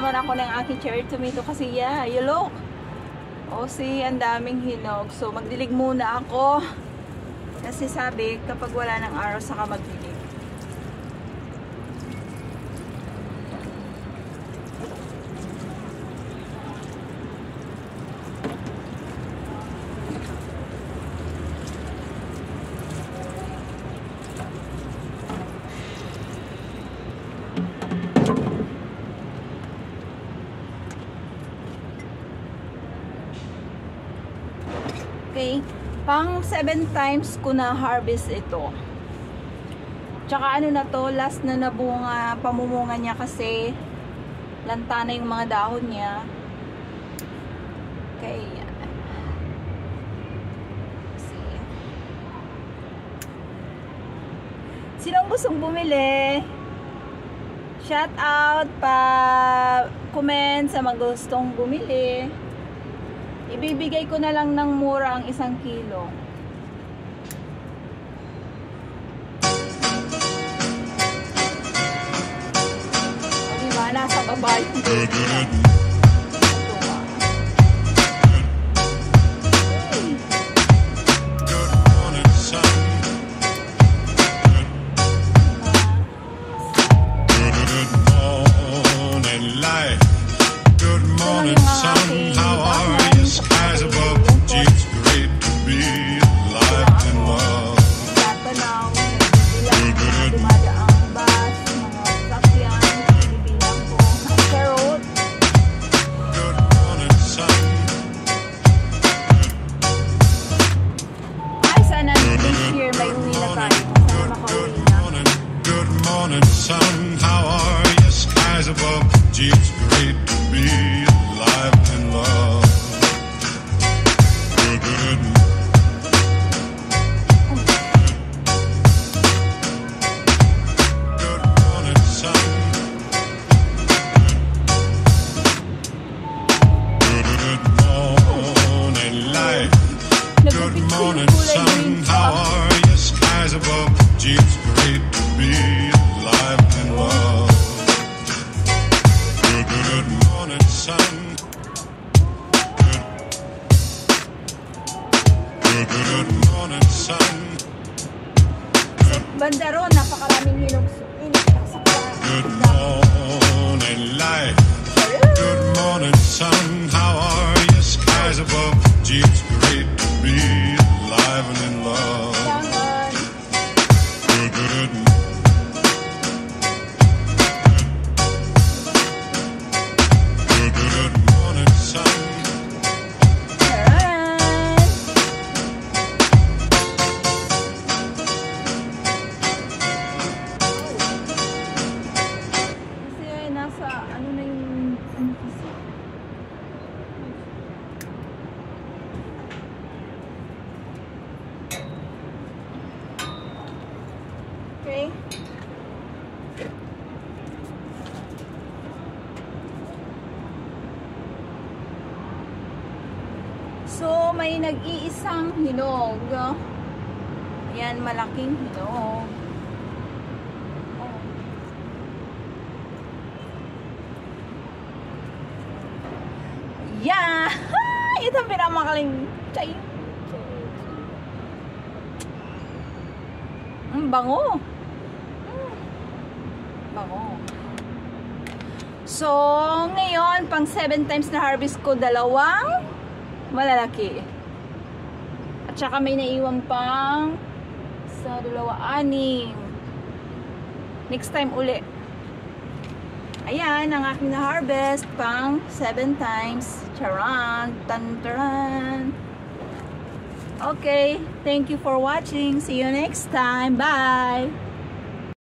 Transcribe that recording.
naman ako ng aking cherry tomato kasi yeah, you look. O see, ang daming hinog. So magdilig muna ako. Kasi sabi, kapag wala ng araw, saka magdilig. Okay, pang 7 times ko na harvest ito. Tsaka ano na to, last na nabunga, pamumunga niya kasi lanta na yung mga dahon niya. Okay. See. Sinong gustong bumili? Shout out pa comment sa mga gustong bumili. Ibibigay ko na lang ng mura ang 1 kilo. O diba? Nasa baba yung baby. Bandaro, napakaraming hinog. Good morning, light. Good morning, sun. How are you? Skies above. Gee, it's great to be alive and in love. Good morning, sun. Okay. So, may nag-iisang hinog. Ayan, malaking hinog. Oh. Yeah! Ito ang pinamakaling chay. Bango. Bango. So, ngayon, pang 7 times na harvest ko, 2 malalaki. At saka may naiwan pang sa 2, 6. Next time uli. Ayan, ang aking na-harvest pang 7 times. Charan! Tantaran! Okay, thank you for watching. See you next time. Bye!